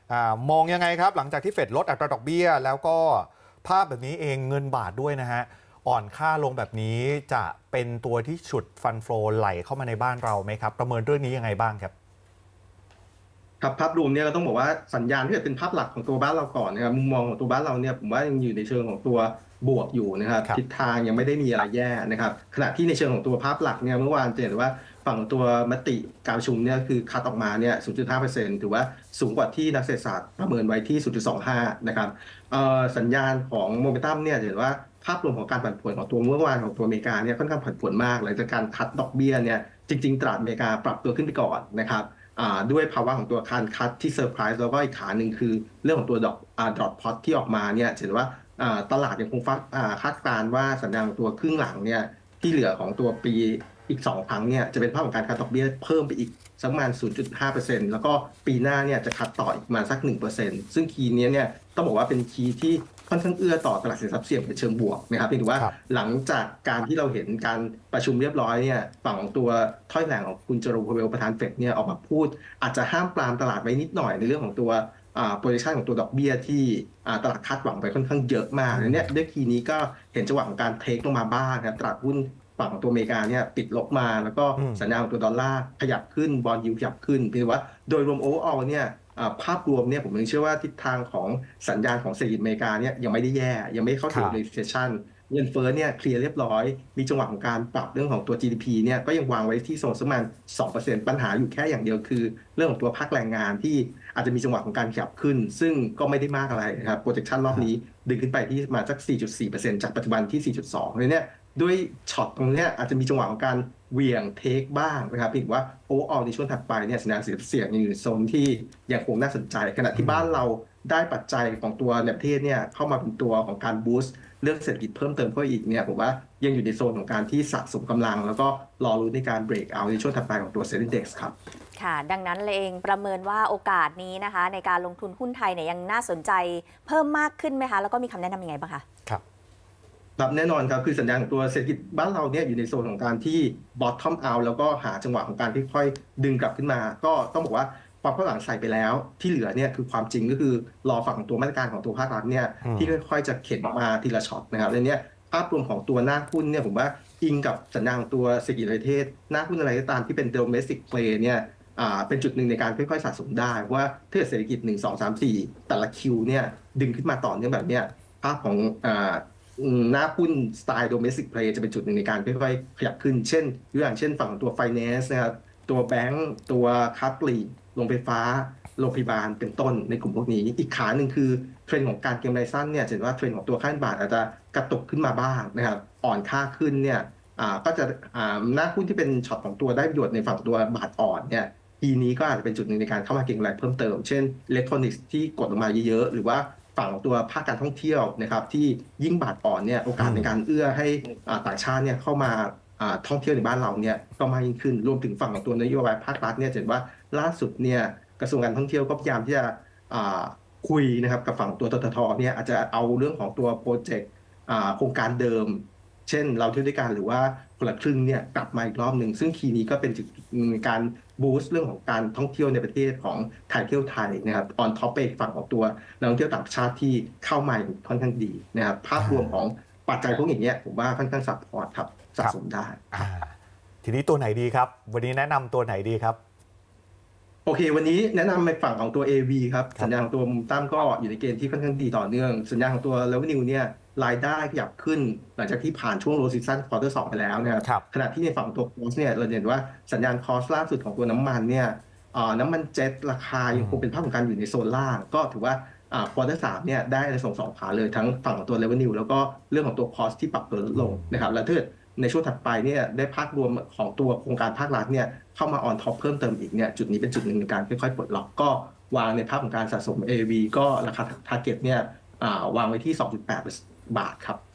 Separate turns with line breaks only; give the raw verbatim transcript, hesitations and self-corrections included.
มองยังไงครับหลังจากที่เฟดลดอัตราดอกเบี้ยแล้วก็ภาพแบบนี้เองเงินบาทด้วยนะฮะอ่อนค่าลงแบบนี้จะเป็นตัวที่ฉุดฟันโฟไหลเข้ามาในบ้านเราไหมครับประเมินเรื่องนี้ยังไงบ้างครับ
ครับภาพรวมเนี่ยเราต้องบอกว่าสัญญาณที่เป็นภาพหลักของตัวบ้านเราก่อนนะครับมุมมองของตัวบ้านเราเนี่ยผมว่ายังอยู่ในเชิงของตัวบวกอยู่นะครับทิศทางยังไม่ได้มีอะไรแย่นะครับขณะที่ในเชิงของตัวภาพหลักเนี่ยเมื่อวานจะเห็นว่าฝั่งตัวมติการประชุมเนี่ยคือคัดออกมาเนี่ย ศูนย์จุดห้าเปอร์เซ็นต์ ถือว่าสูงกว่าที่นักเศรษฐศาสตร์ประเมินไว้ที่ ศูนย์จุดสองห้า นะครับสัญญาณของโมเมนตัมเนี่ยจะเห็นว่าภาพรวมของการผันผวนของตัวเมื่อวานของตัวอเมริกาเนี่ยค่อนข้างผันผวนมากหลังจากการคัดดอกเบี้ยเนี่ยจริงๆตลาดอเมริกาปรับตัวขึ้นไปก่อนนะครับด้วยภาวะของตัวการคัดที่เซอร์ไพรส์แล้วก็อีกขาหนึ่งคือเรื่องของตัวดอกดอทพอตที่ออกมาเนี่ยเห็นว่าตลาดยังคงคาดการณ์ว่าสัญญาณตัวครึ่งหลังเนี่ยที่เหลือของตัวปีอีกสองครั้งเนี่ยจะเป็นภาพของการคัดดอกเบี้ยเพิ่มไปอีกสักประมาณ ศูนย์จุดห้าเปอร์เซ็นต์ แล้วก็ปีหน้าเนี่ยจะคัดต่ออีกประมาณสัก หนึ่งเปอร์เซ็นต์ ซึ่งคีย์นี้เนี่ยต้องบอกว่าเป็นคีย์ที่ค่อนข้างเอื้อต่อตลาดสินทรัพย์เสี่ยงในเชิงบวกนะครับเพียงแต่ว่าหลังจากการที่เราเห็นการประชุมเรียบร้อยเนี่ยฝั่งของตัวถ้อยแถลงของคุณเจอโรม พาเวลประธานเฟดเนี่ยออกมาพูดอาจจะห้ามปรามตลาดไว้นิดหน่อยในเรื่องของตัวโปรเจคชันของตัวดอกเบี้ยที่ตลาดคาดหวังไปค่อนข้างเยอะมากเนี่ยด้วยคีย์นี้ก็เห็นจังหวะของการเทคลงมาบ้างครับตลาดหุ้นฝั่งของตัวอเมริกาเนี่ยปิดลบมาแล้วก็สัญญาณของตัวดอลลาร์ขยับขึ้นบอนด์ยิลด์ขยับขึ้นเป็นว่าโดยรวมโอเวอร์ออลเนี่ยภาพรวมเนี่ยผมยังเชื่อว่าทิศทางของสัญญาณของเศรษฐกิจอเมริกาเนี่ยยังไม่ได้แย่ยังไม่เข้าถึง recession เงินเฟ้อเนี่ยเคลียร์เรียบร้อยมีจังหวะของการปรับเรื่องของตัว จี ดี พี เนี่ยก็ยังวางไว้ที่โซนประมาณ สองเปอร์เซ็นต์ ปัญหาอยู่แค่อย่างเดียวคือเรื่องของตัวภาคแรงงานที่อาจจะมีจังหวะของการขยับขึ้นซึ่งก็ไม่ได้มากอะไรนะครับ projection รอบนี้ดึงขึ้นไปที่มาสัก สี่จุดสี่เปอร์เซ็นต์ จากปัจจุบันที่ สี่จุดสอง เลยเนี่ยด้วยช็อตตรงนี้อาจจะมีจังหวะของการเวียงเทคบ้างนะครับพี่ว่าโอเวอร์ออลในช่วงถัดไปเนี่ยสัญญาณเสี่ยงยังอยู่ในโซนที่ยังคงน่าสนใจขณะที่บ้านเราได้ปัจจัยของตัวในประเทศเนี่ยเข้ามาเป็นตัวของการบูสต์เรื่องเศรษฐกิจเพิ่มเติมเข้าอีกเนี่ยผมว่ายังอยู่ในโซนของการที่สะสมกำลังแล้วก็รอรุ้นในการเบรกเอาในช่วงถัดไปของตัวเซ็นดี เอ็กซ์ ครับ
ค่ะดังนั้นเองประเมินว่าโอกาสนี้นะคะในการลงทุนหุ้นไทยเนี่ยยังน่าสนใจเพิ่มมากขึ้นไหมคะแล้วก็มีคำแนะนำยังไงบ้างคะ
ครับ
ครับแน่นอนครับคือสัญญาณของตัวเศรษฐกิจบ้านเราเนี่ยอยู่ในโซนของการที่ bottom out แล้วก็หาจังหวะของการที่ค่อยดึงกลับขึ้นมาก็ต้องบอกว่าความข้างหลังใส่ไปแล้วที่เหลือเนี่ยคือความจริงก็คือรอฝั่งของตัวมาตรการของตัวภาครัฐเนี่ยที่ค่อยๆจะเข็นมาทีละช็อตนะครับในนี้ภาพรวมของตัวหน้าหุ้นเนี่ยผมว่าอิงกับสัญญาณของตัวเศรษฐกิจประเทศหน้าหุ้นอะไรก็ตามที่เป็น domestic play เนี่ยเป็นจุดหนึ่งในการค่อยๆสะสมได้ว่าถ้าเศรษฐกิจหนึ่ง สอง สาม สี่แต่ละคิวเนี่ยดึงขึ้นมาต่อเนื่องแบบเนี้ยภาพของหน้าหุ้นสไตล์ domestic play จะเป็นจุดหนึ่งในการค่อยๆขยับขึ้นเช่นตัวอย่างเช่นฝั่งตัว finance นะครับตัวแบงก์ตัวค้าปลีกโรงไฟฟ้าโรงพยาบาลเป็นต้นในกลุ่มพวกนี้อีกขาหนึ่งคือเทรนด์ของการเก็งกำไรสั้นเนี่ยเห็นว่าเทรนด์ของตัวค่าเงินบาทอาจจะกระตุกขึ้นมาบ้างนะครับอ่อนค่าขึ้นเนี่ยก็จะหน้าหุ้นที่เป็นช็อตของตัวได้ประโยชน์ในฝั่งตัวบาทอ่อนเนี่ยทีนี้ก็อาจจะเป็นจุดหนึ่งในการเข้ามาเก็งกำไรเพิ่มเติมเช่นอิเล็กทรอนิกส์ที่กดลงมาเยอะๆหรือว่าฝั่งตัวภาคการท่องเที่ยวนะครับที่ยิ่งบาทอ่อนเนี่ยโอกาสในการเอื้อให้ต่างชาติเนี่ยเข้ามาท่องเที่ยวในบ้านเราเนี่ยก็มากยิ่งขึ้นรวมถึงฝั่งของตัวนโยบายภาครัฐเนี่ยเห็นว่าล่าสุดเนี่ยกระทรวงการท่องเที่ยวก็พยายามที่จะคุยนะครับกับฝั่งตัวทททเนี่ยอาจจะเอาเรื่องของตัวโปรเจกต์โครงการเดิมเช่นเราเที่ยวด้วยกันหรือว่าคนละครึ่งเนี่ยกลับมาอีกรอบหนึ่งซึ่งคีย์นี้ก็เป็นจุดในการบูสต์เรื่องของการท่องเที่ยวในประเทศของไทยเที่ยวไทยนะครับออนท็อปไปฝั่งของตัวนักท่องเที่ยวต่างชาติที่เข้ามาค่อนข้างดีนะครับภาพรวมของปัจจัยพวกอย่างเงี้ยผมว่าค่อนข้างซัพพอร์ตครับสะสมได้
ทีนี้ตัวไหนดีครับวันนี้แนะนำตัวไหนดีครับ
โอเควันนี้แนะนำในฝั่งของตัว เอ วี ครับสัญญาณของตัวมุมตั้มก็อยู่ในเกณฑ์ที่ค่อนข้างดีต่อเนื่องสัญญาณของตัว revenue เนี่ยรายได้ขยับขึ้นหลังจากที่ผ่านช่วง low season quarter สองไปแล้วนะครับขณะที่ในฝั่งตัว cost เนี่ยเราเห็นว่าสัญญาณ cost ล่าสุดของตัวน้ำมันเนี่ยน้ำมันเจ็ตราคายังคงเป็นภาพของการอยู่ในโซนล่างก็ถือว่า quarter สามเนี่ยได้ในส่งสองขาเลยทั้งฝั่งของตัว revenue แล้วก็เรื่องของตัว cost ที่ปรับตัวลดลงนะครับและถ้าในช่วงถัดไปเนี่ยได้ภาพรวมของตัวโครงการภาครัฐเนี่ยเข้ามาออนท็อปเพิ่มเติมอีกเนี่ยจุดนี้เป็นจุดหนึ่งในการค่อยๆปลดล็อกก็วางในภาพของการสะสม เอ วี ก็ราคา target เนี่ยวางไว้ที่ สองจุดแปด บาทครับ